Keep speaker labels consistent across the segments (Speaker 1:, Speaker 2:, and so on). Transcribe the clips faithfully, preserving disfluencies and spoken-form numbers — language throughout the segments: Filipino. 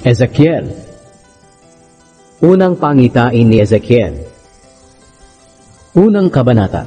Speaker 1: Ezekiel. Unang pangitain ni Ezekiel. Unang kabanata.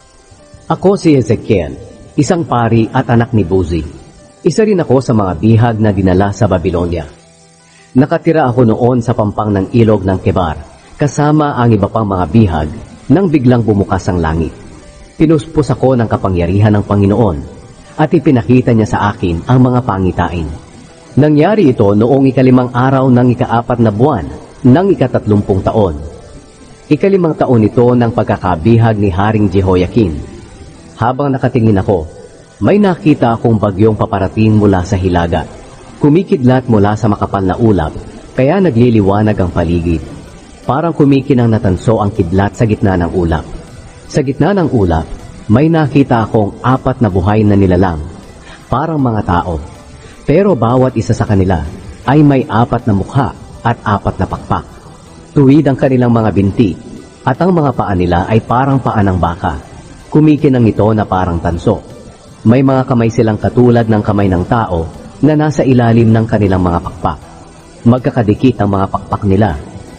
Speaker 1: Ako si Ezekiel, isang pari at anak ni Buzi. Isa rin ako sa mga bihag na dinala sa Babylonia. Nakatira ako noon sa pampang ng ilog ng Kebar, kasama ang iba pang mga bihag, nang biglang bumukas ang langit. Pinuspos ako ng kapangyarihan ng Panginoon, at ipinakita niya sa akin ang mga pangitain. Nangyari ito noong ikalimang araw ng ikaapat na buwan ng ikatatlumpung taon. Ikalimang taon ito ng pagkakabihag ni Haring Jehoiakim. Habang nakatingin ako, may nakita akong bagyong paparating mula sa hilaga. Kumikidlat mula sa makapal na ulap, kaya nagliliwanag ang paligid. Parang kumikinang natanso ang kidlat sa gitna ng ulap. Sa gitna ng ulap, may nakita akong apat na buhay na nilalang, parang mga tao. Pero bawat isa sa kanila ay may apat na mukha at apat na pakpak. Tuwid ang kanilang mga binti, at ang mga paa nila ay parang paa ng baka. Kumikinang ito na parang tanso. May mga kamay silang katulad ng kamay ng tao na nasa ilalim ng kanilang mga pakpak. Magkakadikit ang mga pakpak nila.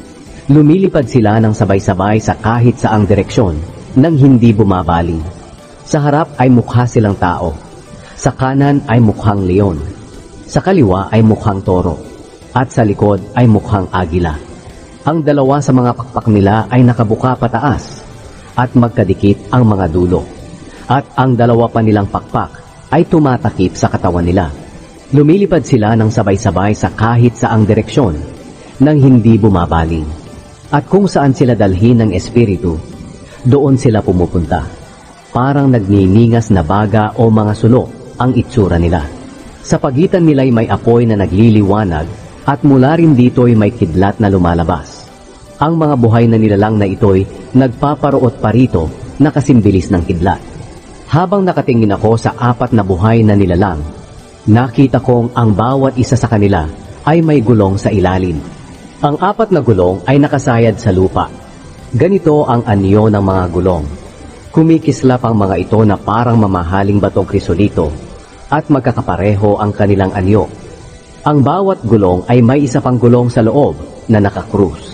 Speaker 1: Lumilipad sila ng sabay-sabay sa kahit saang direksyon nang hindi bumabaling. Sa harap ay mukha silang tao. Sa kanan ay mukhang leon. Sa kaliwa ay mukhang toro. At sa likod ay mukhang agila. Ang dalawa sa mga pakpak nila ay nakabuka pataas at magkadikit ang mga dulo. At ang dalawa pa nilang pakpak ay tumatakip sa katawan nila. Lumilipad sila ng sabay-sabay sa kahit saang direksyon nang hindi bumabaling. At kung saan sila dalhin ng espiritu, doon sila pumupunta. Parang nagniningas na baga o mga sulok ang itsura nila. Sa pagitan nila'y may apoy na nagliliwanag at mula rin dito'y may kidlat na lumalabas. Ang mga buhay na nilalang na ito'y nagpaparoot pa rito na kasimbilis ng kidlat. Habang nakatingin ako sa apat na buhay na nilalang, nakita kong ang bawat isa sa kanila ay may gulong sa ilalim. Ang apat na gulong ay nakasayad sa lupa. Ganito ang anyo ng mga gulong. Kumikislap ang mga ito na parang mamahaling batong krisolito at magkakapareho ang kanilang anyo. Ang bawat gulong ay may isa pang gulong sa loob na nakakrus.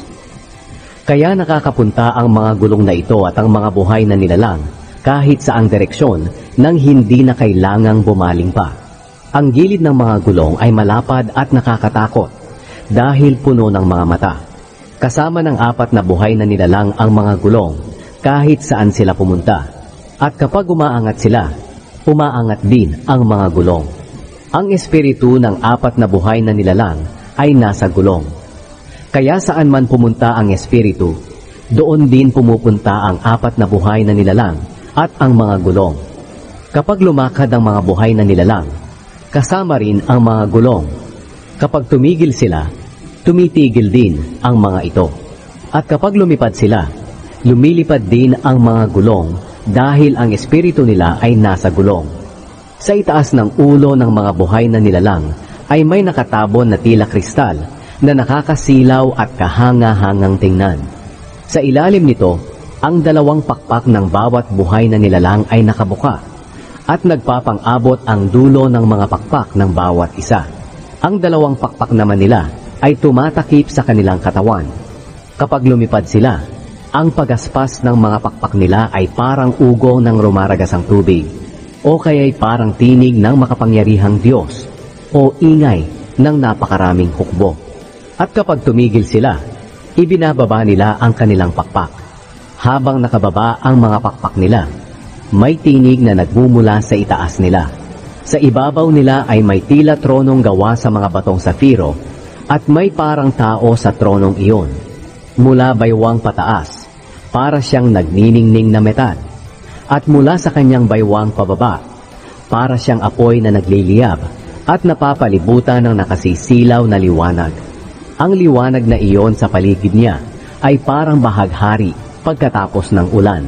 Speaker 1: Kaya nakakapunta ang mga gulong na ito at ang mga buhay na nilalang kahit saang direksyon nang hindi na kailangang bumaling pa. Ang gilid ng mga gulong ay malapad at nakakatakot dahil puno ng mga mata. Kasama ng apat na buhay na nilalang ang mga gulong kahit saan sila pumunta. At kapag umaangat sila, umaangat din ang mga gulong. Ang espiritu ng apat na buhay na nilalang ay nasa gulong. Kaya saan man pumunta ang espiritu, doon din pumupunta ang apat na buhay na nilalang at ang mga gulong. Kapag lumakad ang mga buhay na nilalang, kasama rin ang mga gulong. Kapag tumigil sila, tumitigil din ang mga ito. At kapag lumipad sila, lumilipad din ang mga gulong dahil ang espiritu nila ay nasa gulong. Sa itaas ng ulo ng mga buhay na nilalang ay may nakatabon na tila kristal na nakakasilaw at kahanga-hangang tingnan. Sa ilalim nito, ang dalawang pakpak ng bawat buhay na nilalang ay nakabuka at nagpapang-abot ang dulo ng mga pakpak ng bawat isa. Ang dalawang pakpak naman nila ay tumatakip sa kanilang katawan. Kapag lumipad sila, ang pagaspas ng mga pakpak nila ay parang ugong ng rumaragasang tubig o kaya'y parang tinig ng makapangyarihang Diyos o ingay ng napakaraming hukbo. At kapag tumigil sila, ibinababa nila ang kanilang pakpak. Habang nakababa ang mga pakpak nila, may tinig na nagmumula sa itaas nila. Sa ibabaw nila ay may tila tronong gawa sa mga batong safiro at may parang tao sa tronong iyon. Mula baywang pataas, para siyang nagniningning na metal. At mula sa kanyang baywang pababa, para siyang apoy na nagliliyab at napapalibutan ng nakasisilaw na liwanag. Ang liwanag na iyon sa paligid niya ay parang bahaghari pagkatapos ng ulan.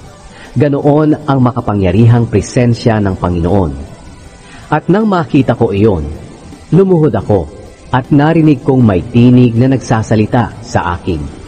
Speaker 1: Ganoon ang makapangyarihang presensya ng Panginoon. At nang makita ko iyon, lumuhod ako at narinig kong may tinig na nagsasalita sa akin.